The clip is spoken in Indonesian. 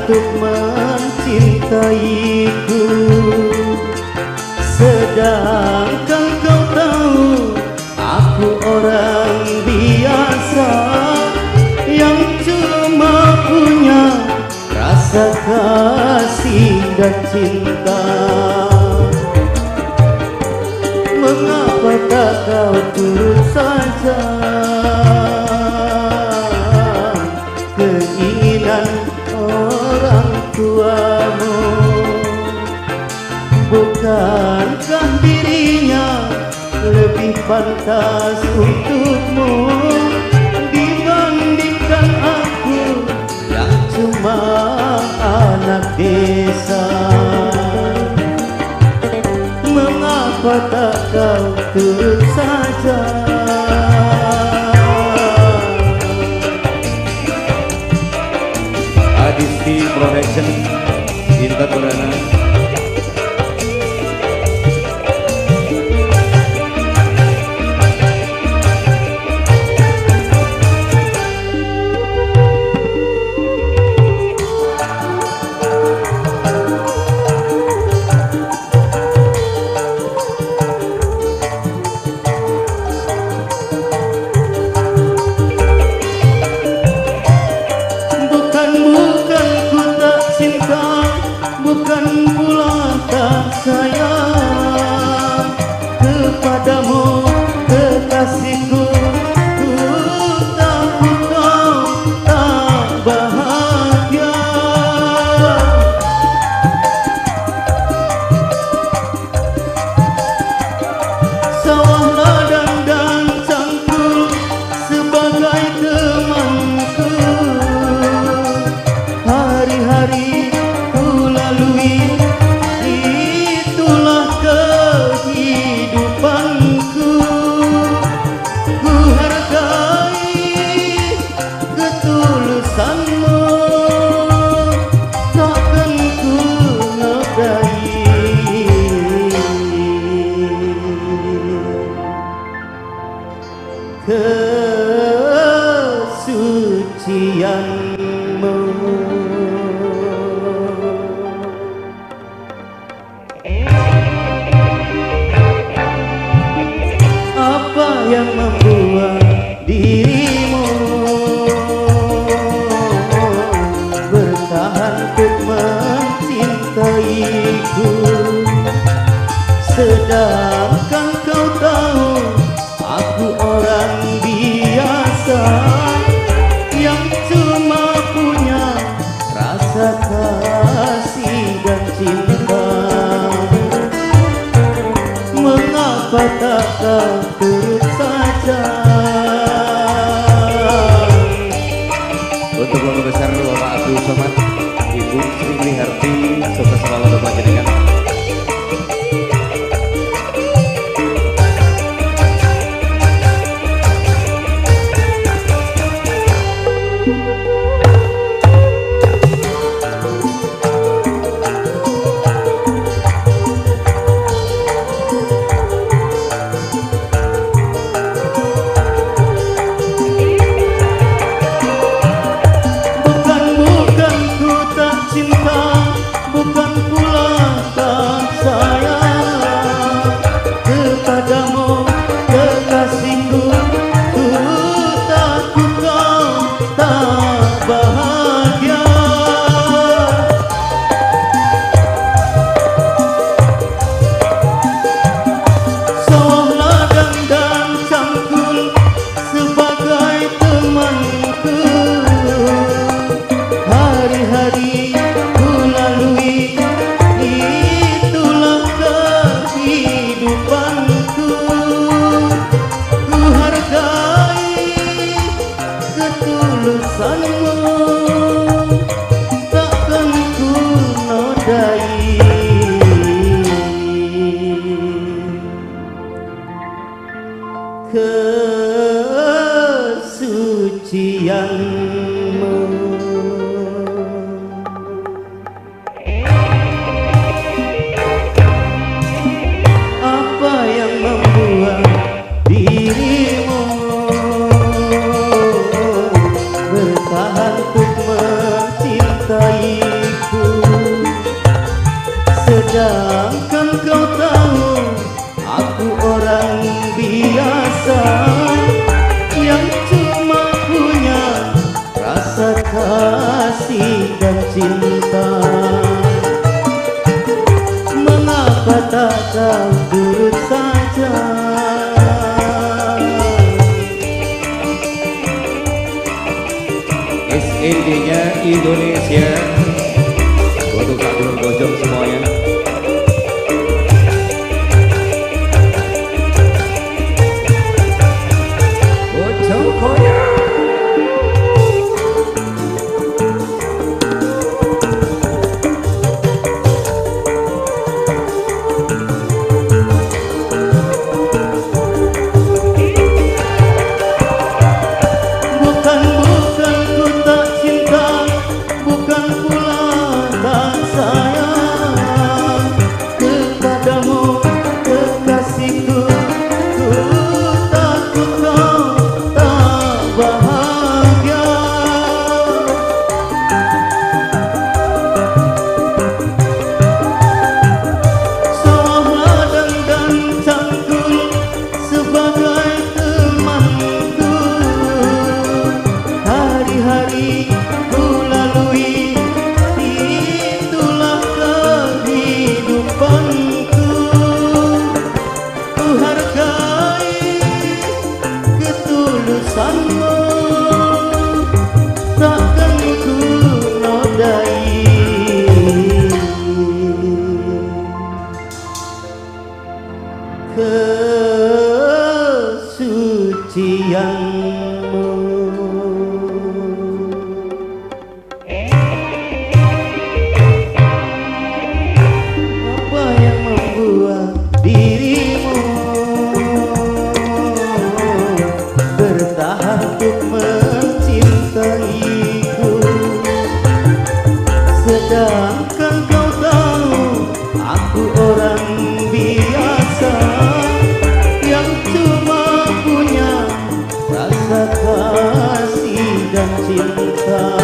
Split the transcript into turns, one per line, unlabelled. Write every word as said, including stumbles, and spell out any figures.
untuk mencintaiku, sedangkan kau tahu aku orang biasa yang cuma punya rasa kasih dan cinta. Mengapa tak kau turut saja keinginan orang tuamu? Bukankah dirinya lebih pantas untukmu dibandingkan aku yang cuma anak desa? Mengapa tak kau turut saja?
Adisti Production Cinta Perdana.
Bukan pula tak sayang kepadamu kekasihku, ku takut kau tak bahagia. Sawah ladang dan cangkul sebagai temanku, hari-hari itulah kehidupanku. Ku hargai ketulusanmu, takkan ku nodai kesucianmu. Apa yang membuat dirimu bertahan untuk mencintaiku, sedangkan kau tahu aku orang biasa yang cuma punya rasa kasih dan cinta? Mengapa tak kau turut saja?
Untuk keluarga besar Bapak Abdul Somad, Ibu Sri Liharti, sukses selalu untuk panjenengan.
Takkan ku nodai kesucianmu. Apa yang membuat dirimu bertahan untuk mencintaiku, kesucianmu. Apa yang membuat dirimu bertahan untuk mencintaiku, sedangkan kau tahu aku orang biasa yang cuma punya rasa kasih dan cinta.